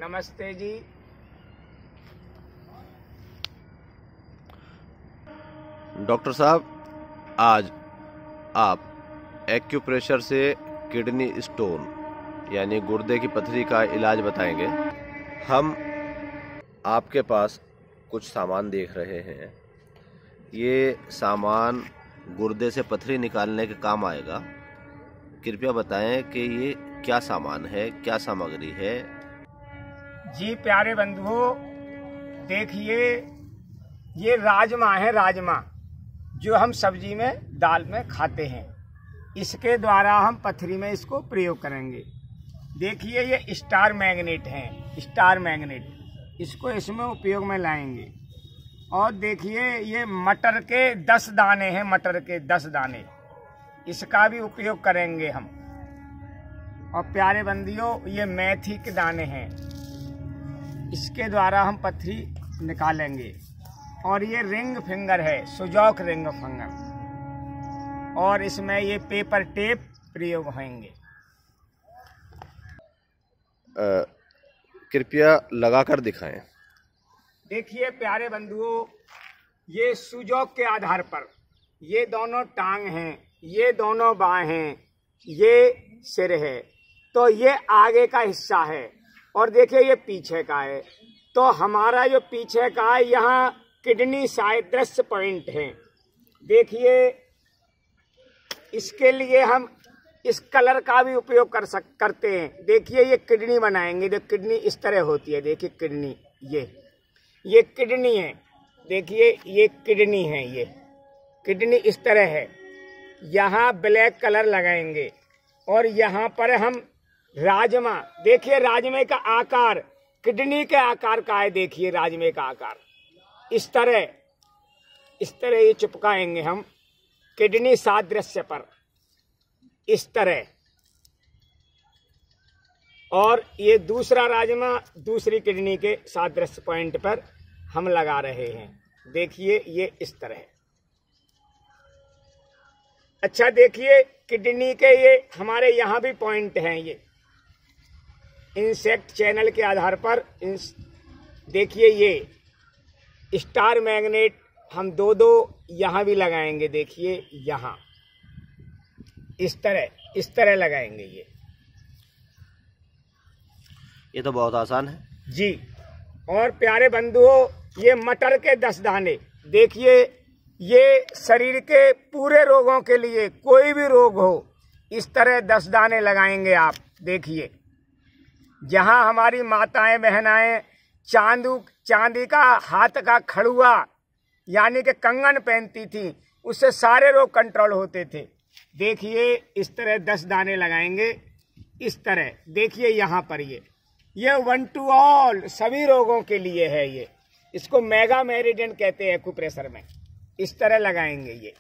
नमस्ते जी। डॉक्टर साहब, आज आप एक्यूप्रेशर से किडनी स्टोन यानी गुर्दे की पथरी का इलाज बताएंगे। हम आपके पास कुछ सामान देख रहे हैं। ये सामान गुर्दे से पथरी निकालने के काम आएगा। कृपया बताएं कि ये क्या सामान है, क्या सामग्री है। जी प्यारे बंधुओं, देखिए ये राजमा है, राजमा जो हम सब्जी में दाल में खाते हैं। इसके द्वारा हम पथरी में इसको प्रयोग करेंगे। देखिए ये स्टार मैग्नेट है, स्टार मैग्नेट, इसको इसमें उपयोग में लाएंगे। और देखिए ये मटर के 10 दाने हैं, मटर के 10 दाने, इसका भी उपयोग करेंगे हम। और प्यारे बंदियों ये मेथी के दाने हैं, इसके द्वारा हम पथरी निकालेंगे। और ये रिंग फिंगर है, सुजौक रिंग फिंगर, और इसमें ये पेपर टेप प्रयोग होंगे। कृपया लगाकर दिखाएं। देखिए प्यारे बंधुओं, ये सुजौक के आधार पर ये दोनों टांग हैं, ये दोनों बाएं हैं, ये सिर है, तो ये आगे का हिस्सा है। और देखिए ये पीछे का है, तो हमारा जो पीछे का है यहाँ किडनी साइड्रस पॉइंट है। देखिए इसके लिए हम इस कलर का भी उपयोग करते हैं। देखिए ये किडनी बनाएंगे, जो किडनी इस तरह होती है। देखिए किडनी, ये किडनी है। देखिए ये किडनी है, ये किडनी इस तरह है। यहाँ ब्लैक कलर लगाएंगे और यहाँ पर हम राजमा, देखिए राजमे का आकार किडनी के आकार का है। देखिए राजमे का आकार इस तरह ये चिपकाएंगे हम किडनी सादृश्य पर, इस तरह। और ये दूसरा राजमा दूसरी किडनी के सादृश्य पॉइंट पर हम लगा रहे हैं। देखिए ये इस तरह। अच्छा देखिए किडनी के ये हमारे यहाँ भी पॉइंट हैं, ये इंसेक्ट चैनल के आधार पर। देखिए ये स्टार मैग्नेट हम दो यहाँ भी लगाएंगे। देखिए यहाँ इस तरह लगाएंगे। ये तो बहुत आसान है जी। और प्यारे बंधुओं, ये मटर के 10 दाने, देखिए ये शरीर के पूरे रोगों के लिए, कोई भी रोग हो, इस तरह 10 दाने लगाएंगे आप। देखिए जहां हमारी माताएं बहनाएं चांदी का हाथ का खड़ुआ यानी कि कंगन पहनती थी, उससे सारे रोग कंट्रोल होते थे। देखिए इस तरह 10 दाने लगाएंगे, इस तरह। देखिए यहाँ पर ये 1 to all सभी रोगों के लिए है। ये इसको मेगा मेरिडियन कहते हैं एक्यूप्रेशर में। इस तरह लगाएंगे ये।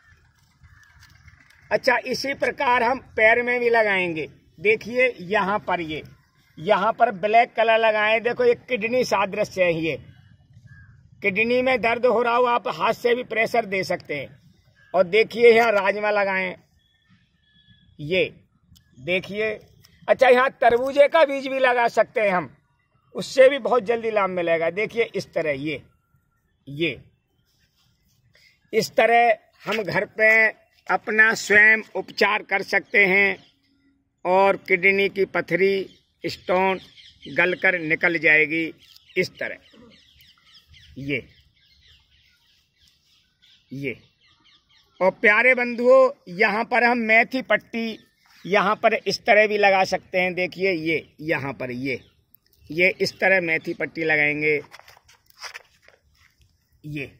अच्छा इसी प्रकार हम पैर में भी लगाएंगे। देखिए यहाँ पर ब्लैक कलर लगाएं। देखो ये किडनी सादृश्य है। ये किडनी में दर्द हो रहा हो, आप हाथ से भी प्रेशर दे सकते हैं। और देखिए यहाँ राजमा लगाएं, ये देखिए। अच्छा यहाँ तरबूजे का बीज भी लगा सकते हैं हम, उससे भी बहुत जल्दी लाभ मिलेगा। देखिए इस तरह ये इस तरह हम घर पे अपना स्वयं उपचार कर सकते हैं और किडनी की पथरी स्टोन गलकर निकल जाएगी। इस तरह ये। और प्यारे बंधुओं, यहाँ पर हम मेथी पट्टी यहाँ पर इस तरह भी लगा सकते हैं। देखिए ये यहाँ पर ये इस तरह मेथी पट्टी लगाएंगे। ये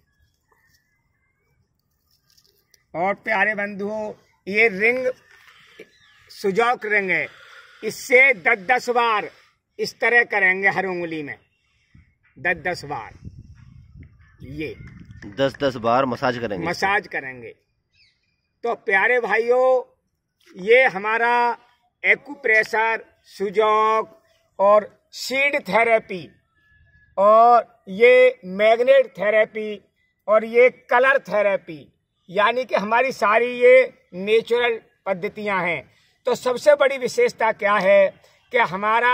और प्यारे बंधुओं, ये रिंग सुजौक रिंग है, इससे 10-10 बार इस तरह करेंगे हर उंगली में, 10-10 बार। ये 10-10 बार मसाज करेंगे। तो प्यारे भाइयों, ये हमारा एक्यूप्रेशर, सुजौक और सीड थेरेपी और ये मैग्नेट थेरेपी और ये कलर थेरेपी, यानी कि हमारी सारी ये नेचुरल पद्धतियां हैं। तो सबसे बड़ी विशेषता क्या है कि हमारा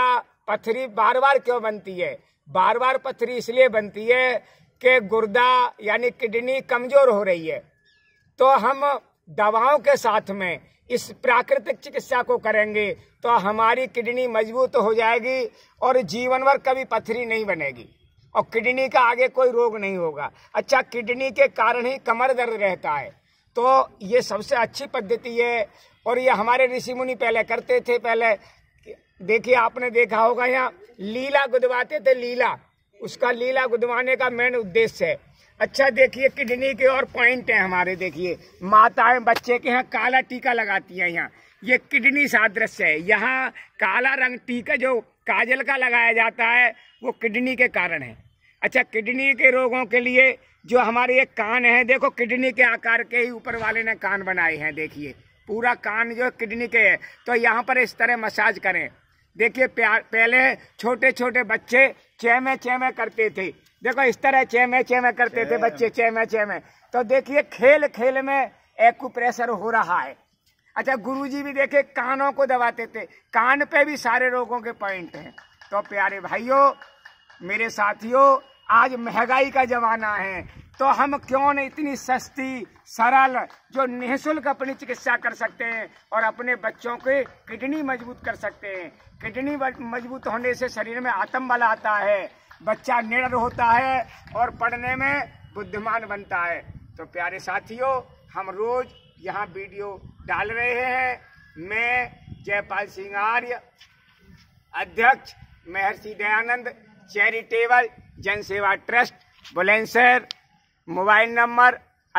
पथरी बार बार क्यों बनती है? बार बार पथरी इसलिए बनती है कि गुर्दा यानी किडनी कमजोर हो रही है। तो हम दवाओं के साथ में इस प्राकृतिक चिकित्सा को करेंगे तो हमारी किडनी मजबूत हो जाएगी और जीवन भर कभी पथरी नहीं बनेगी और किडनी का आगे कोई रोग नहीं होगा। अच्छा, किडनी के कारण ही कमर दर्द रहता है, तो ये सबसे अच्छी पद्धति है और ये हमारे ऋषि मुनि पहले करते थे। पहले देखिए, आपने देखा होगा यहाँ लीला गुदवाते थे, लीला, उसका लीला गुदवाने का मेन उद्देश्य है। अच्छा देखिए, किडनी के और पॉइंट है हमारे। देखिए, माताएं बच्चे के यहाँ काला टीका लगाती हैं, यहाँ ये किडनी सादृश्य है। यहाँ काला रंग टीका जो काजल का लगाया जाता है वो किडनी के कारण है। अच्छा, किडनी के रोगों के लिए जो हमारे ये कान है, देखो किडनी के आकार के ही ऊपर वाले ने कान बनाए हैं। देखिए, पूरा कान जो किडनी के है, तो यहाँ पर इस तरह मसाज करें। देखिए, पहले छोटे छोटे बच्चे चैमे करते थे, देखो इस तरह चैमे करते थे बच्चे, चैमे। तो देखिए, खेल खेल में एक्यूप्रेशर हो रहा है। अच्छा, गुरुजी भी देखे कानों को दबाते थे, कान पे भी सारे रोगों के पॉइंट हैं। तो प्यारे भाइयों, मेरे साथियों, आज महंगाई का जमाना है, तो हम क्यों न इतनी सस्ती सरल जो निःशुल्क अपनी चिकित्सा कर सकते हैं और अपने बच्चों के किडनी मजबूत कर सकते हैं। किडनी मजबूत होने से शरीर में आत्मबल आता है, बच्चा निडर होता है और पढ़ने में बुद्धिमान बनता है। तो प्यारे साथियों, हम रोज यहाँ वीडियो डाल रहे हैं। मैं जयपाल सिंह आर्य, अध्यक्ष महर्षि दयानंद चैरिटेबल जन सेवा ट्रस्ट, बुलंदशहर। Mobile number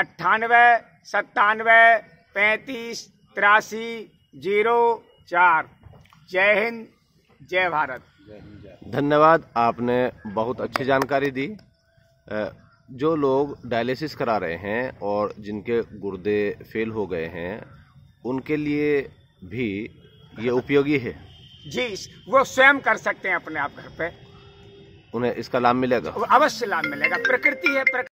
9897358304। जय हिंद, जय भारत। धन्यवाद, आपने बहुत अच्छी जानकारी दी। जो लोग डायलिसिस करा रहे हैं और जिनके गुर्दे फेल हो गए हैं, उनके लिए भी ये उपयोगी है जी। वो स्वयं कर सकते हैं अपने आप घर पे, उन्हें इसका लाभ मिलेगा? अवश्य लाभ मिलेगा। प्रकृति है, प्रकृति